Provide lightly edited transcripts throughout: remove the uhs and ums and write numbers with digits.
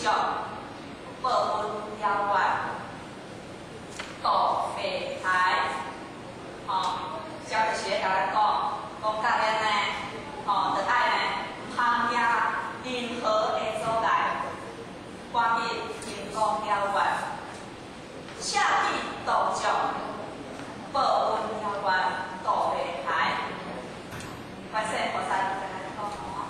足，保温遥远，度白台。小就是咧甲咱讲教练呢，着爱呢，行行任何的阻碍，赶紧天公遥远，下地度足，保温遥远，度白台。观世菩萨就甲咱讲吼。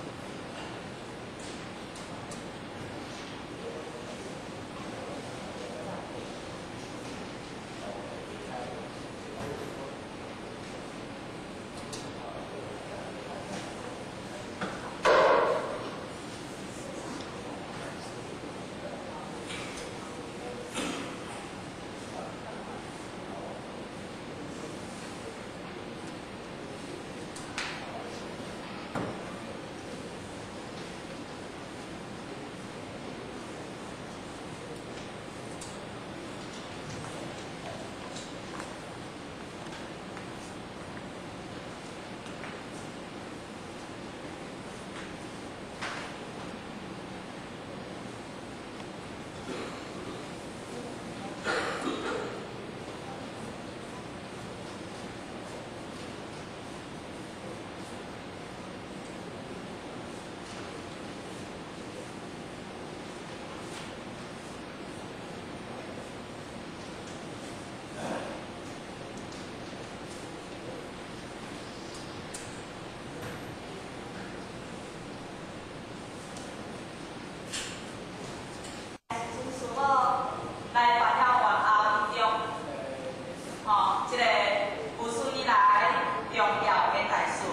来发表完后一种，这个有史以来重要的代数。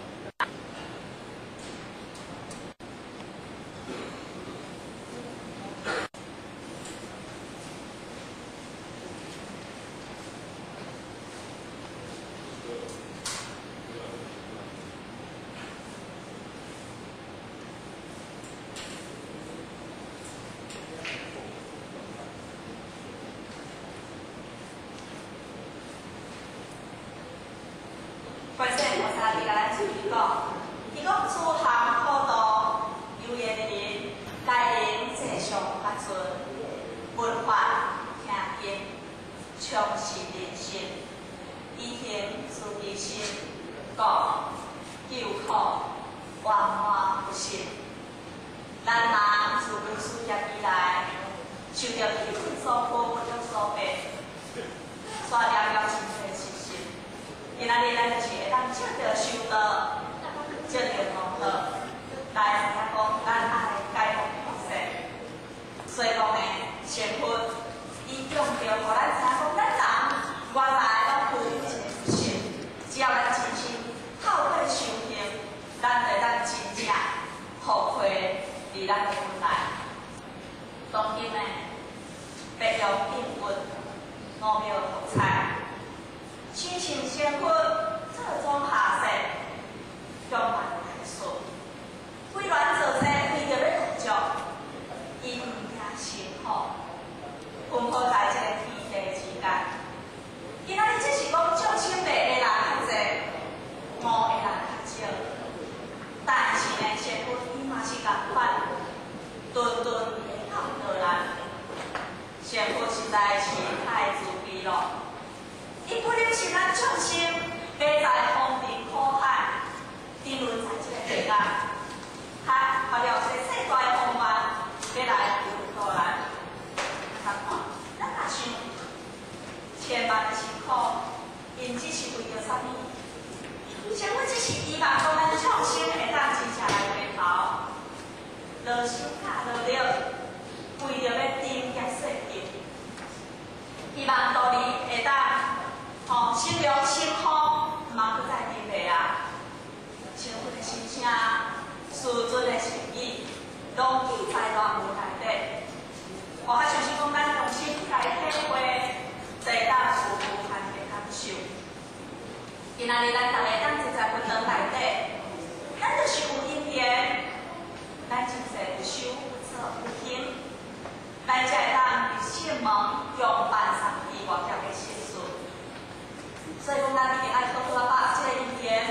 观世菩萨伫甲咱注意讲，伊讲诸行普渡，有缘的人，来临正常发存，闻法听经，充实人生，以行自利心，讲救苦万万不息。咱人自有事业以来，受到气氛所迫，不得所逼，煞了真侪事实。 今仔日咱就是会当借着修道，借着功德，来讲咱爱解放佛世。所以讲呢，善佛伊强调，互咱知影讲，咱人原来拢有一个不信，只要咱真心透过修行，咱会当真正回馈伫咱的本来。当今呢，白羊应运，五庙福彩。 亲像仙佛这种下世，充满太顺，规卵做生为着要度足，伊毋惊辛苦，分布在这个天地之间。今仔日只是讲众生白的人较济，五的人较少，但是呢，仙佛伊嘛是共款，顿顿会到道人。仙佛实在是太慈悲了。 伊不忍心咱众生背在风尘苦海，沉沦在这个地界，还了这世大的风万，要来救度人。咱看，咱若想，千万的辛苦，因只是为着啥物？想阮只是希望讲咱众生会当真正来回头，落心甲落力，为着要顶业世界，希望道理会当。 心良心好，嘛搁再定袂啊！像阮的心声，师尊的诚意，拢记在乱文内底。我还相信讲，咱用心来体会，才当有无限的感受。今仔日咱逐个当坐在佛堂内底，咱就是有因缘，咱真侪有修有做有行，咱才会当伫圣门用办上帝外界的心事。 所以讲，咱一定爱好好把这个因缘，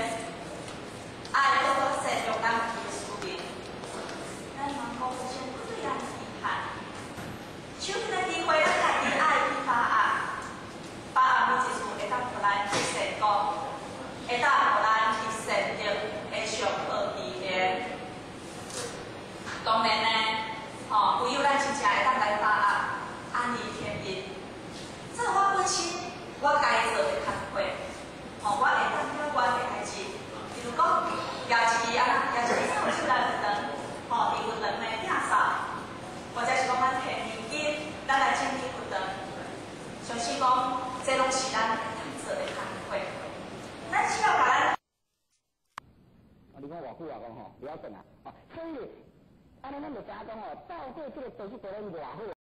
爱好好善用咱自己的思维。咱人讲，先对咱自己会当互咱去选择会上好期的。当然呢，唯有咱真正会当来把握，安尼天命。这我本身我该做的工作，我会当了我的代志，比如讲摇一支手出来运动，伫运动的领扫，或者是讲咱摕毛巾，咱来整理运动。相信讲，这拢是咱会当做的工作。咱只要甲咱。 你看偌久啊，讲吼，不要紧啊，所以安尼咱就知影讲吼，到底这个都是做咧偌好。